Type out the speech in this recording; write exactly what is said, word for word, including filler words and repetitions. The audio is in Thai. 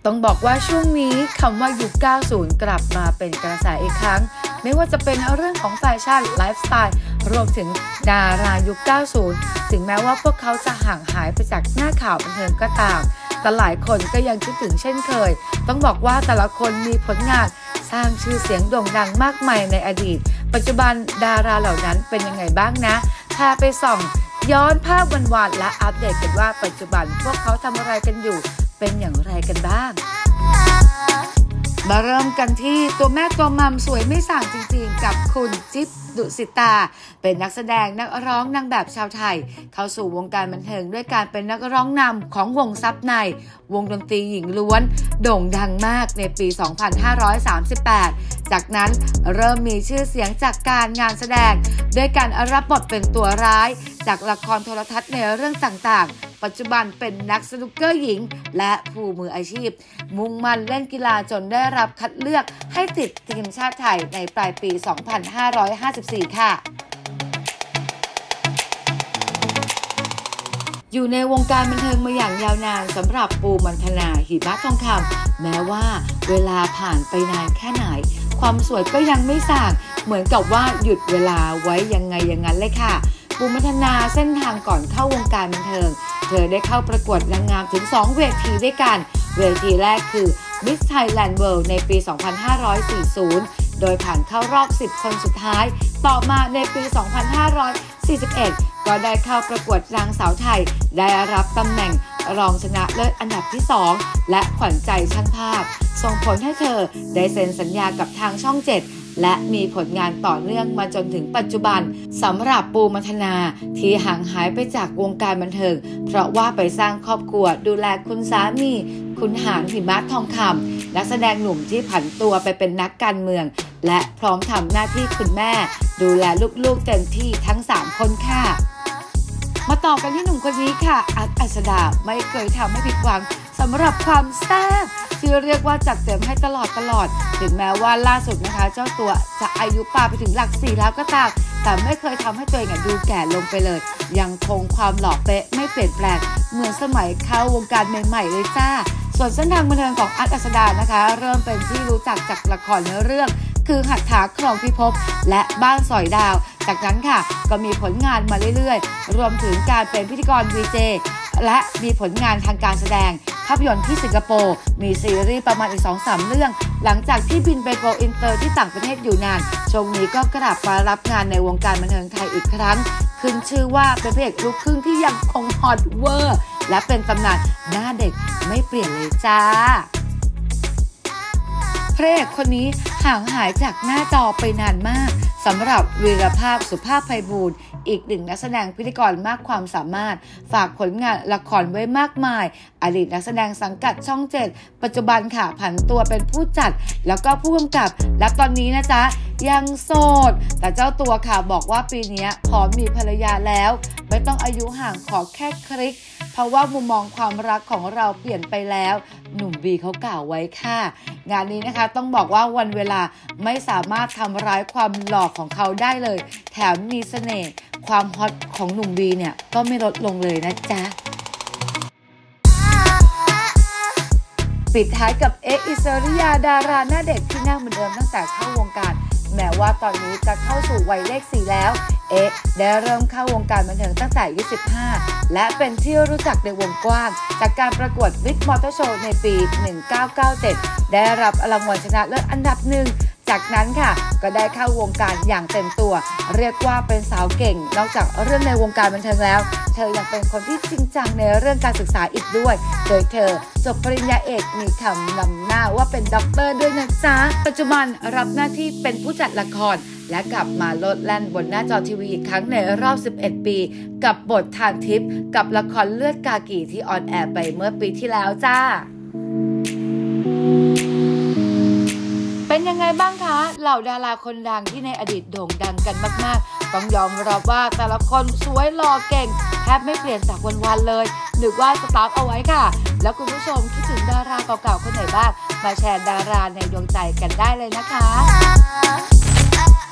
ต้องบอกว่าช่วงนี้คำว่ายุค เก้าสิบ กลับมาเป็นกระแสอีกครั้งไม่ว่าจะเป็นเรื่องของแฟชั่นไลฟ์สไตล์รวมถึงดารายุค เก้าสิบ ถึงแม้ว่าพวกเขาจะห่างหายไปจากหน้าข่าวบันเทิงก็ตามแต่หลายคนก็ยังคิดถึงเช่นเคยต้องบอกว่าแต่ละคนมีผลงานสร้างชื่อเสียงโด่งดังมากมายในอดีตปัจจุบันดาราเหล่านั้นเป็นยังไงบ้างนะพาไปส่องย้อนภาพวันๆและอัปเดตกันว่าปัจจุบันพวกเขาทำอะไรกันอยู่เป็นอย่างไรกันบ้างมาเริ่มกันที่ตัวแม่ตัวมัมสวยไม่ส่างจริงๆกับคุณจิ๊บดุสิตาเป็นนักแสดงนักร้องนางแบบชาวไทยเข้าสู่วงการบันเทิงด้วยการเป็นนักร้องนำของวงซับในวงดนตรีหญิงล้วนโด่งดังมากในปี สองพันห้าร้อยสามสิบแปด จากนั้นเริ่มมีชื่อเสียงจากการงานแสดงด้วยการรับบทเป็นตัวร้ายจากละครโทรทัศน์ในเรื่องต่างๆปัจจุบันเป็นนักสนุกเกอร์หญิงและผู้มืออาชีพมุ่งมั่นเล่นกีฬาจนได้รับคัดเลือกให้ติดทีมชาติไทยในปลายปี สองพันห้าร้อยห้าสิบสี่ ค่ะอยู่ในวงการบันเทิงมาอย่างยาวนานสำหรับปูมันธนาหิมะทองคำแม้ว่าเวลาผ่านไปนานแค่ไหนความสวยก็ยังไม่ส่างเหมือนกับว่าหยุดเวลาไว้ยังไงอย่างนั้นเลยค่ะปูมันธนาเส้นทางก่อนเข้าวงการบันเทิงเธอได้เข้าประกวดนางงามถึงสองเวทีด้วยกันเวทีแรกคือ Miss Thailand World ในปี สองพันห้าร้อยสี่สิบ โดยผ่านเข้ารอบสิบคนสุดท้ายต่อมาในปี สองพันห้าร้อยสี่สิบเอ็ด ก็ได้เข้าประกวดนางสาวไทยได้รับตำแหน่งรองชนะเลิศอันดับที่สองและขวัญใจช่างภาพส่งผลให้เธอได้เซ็นสัญญากับทางช่องเจ็ดและมีผลงานต่อเนื่องมาจนถึงปัจจุบันสำหรับปูมันธนาที่ห่างหายไปจากวงการบันเทิงเพราะว่าไปสร้างครอบครัวดูแลคุณสามีคุณหานหิมะทองคำนักแสดงหนุ่มที่ผันตัวไปเป็นนักการเมืองและพร้อมทำหน้าที่คุณแม่ดูแลลูกๆเต็มที่ทั้งสามคนค่ะมาต่อกันที่หนุ่มคนนี้ค่ะอัดอัศดาไม่เคยทำให้ผิดหวังสำหรับความแซ่บที่เรียกว่าจัดเต็มให้ตลอดตลอดถึงแม้ว่าล่าสุดนะคะเจ้าตัวจะอายุป่าไปถึงหลักสี่แล้วก็ตามแต่ไม่เคยทำให้ตัวเองดูแก่ลงไปเลยยังคงความหล่อเป๊ะไม่เปลี่ยนแปลงเหมือนสมัยเข้าวงการใหม่ๆเลยจ้าส่วนเส้นทางบันเทิงของอัดอัศดานะคะเริ่มเป็นที่รู้จักจากละครเนื้อเรื่องคือหัตถาครองพิภพและบ้านสอยดาวจากนั้นค่ะก็มีผลงานมาเรื่อยๆรวมถึงการเป็นพิธีกร วี เจ และมีผลงานทางการแสดงภาพยนตร์ที่สิงคโปร์มีซีรีส์ประมาณอีก สองสาม เรื่องหลังจากที่บินไปโกอินเตอร์ที่ต่างประเทศอยู่นานช่วงนี้ก็กลับมารับงานในวงการบันเทิงไทยอีกครั้งขึ้นชื่อว่าเป็นพระเอกลูกครึ่งที่ยังคงฮอตเวอร์และเป็นตำนานหน้าเด็กไม่เปลี่ยนเลยจ้าพระเอกคนนี้ห่างหายจากหน้าจอไปนานมากสำหรับวีรภาพสุภาพไพบูลย์อีกหนึ่งนักแสดงพิธีกรมากความสามารถฝากผลงานละครไว้มากมายอดีตนักแสดงสังกัดช่องเจ็ดปัจจุบันค่ะผันตัวเป็นผู้จัดแล้วก็ผู้กำกับและตอนนี้นะจ๊ะยังโสดแต่เจ้าตัวค่ะบอกว่าปีนี้พร้อมมีภรรยาแล้วไม่ต้องอายุห่างขอแค่คลิกเพราะว่ามุมมองความรักของเราเปลี่ยนไปแล้วหนุ่มบีเขากล่าวไว้ค่ะงานนี้นะคะต้องบอกว่าวันเวลาไม่สามารถทำร้ายความหล่อของเขาได้เลยแถมมีเสน่ห์ความฮอตของหนุ่มบีเนี่ยก็ไม่ลดลงเลยนะจ๊ะปิดท้ายกับเอ๊ะอิสริยาดาราหน้าเด็กที่หน้าเหมือนเดิมตั้งแต่เข้าวงการแม้ว่าตอนนี้จะเข้าสู่วัยเลขสี่แล้วเอ๊ะได้เริ่มเข้าวงการบันเทิงตั้งแต่อายุสิบห้าและเป็นที่รู้จักในวงกว้างจากการประกวดวิกมอเตอร์โชว์ในปีหนึ่งพันเก้าร้อยเก้าสิบเจ็ดได้รับรางวัลชนะเลิศอันดับหนึ่งจากนั้นค่ะก็ได้เข้าวงการอย่างเต็มตัวเรียกว่าเป็นสาวเก่งนอกจากเรื่องในวงการบันเทิงแล้วเธอยังเป็นคนที่จริงจังในเรื่องการศึกษาอีกด้วยโดยเธอจบปริญญาเอกมีคำนำหน้าว่าเป็นด็อกเตอร์ด้วยนะจ๊ะปัจจุบันรับหน้าที่เป็นผู้จัดละครและกลับมาโลดแล่นบนหน้าจอทีวีอีกครั้งในรอบสิบเอ็ดปีกับบททานทิพย์กับละครเลือดกากีที่ออนแอร์ไปเมื่อปีที่แล้วจ้าเป็นยังไงบ้างคะเหล่าดาราคนดังที่ในอดีตโด่งดังกันมากๆต้องยอมรับว่าแต่ละคนสวยหล่อเก่งแทบไม่เปลี่ยนจากวันๆเลยหรือว่าสตาร์ทเอาไว้ค่ะแล้วคุณผู้ชมคิดถึงดาราเก่าๆคนไหนบ้างมาแชร์ดาราในดวงใจกันได้เลยนะคะ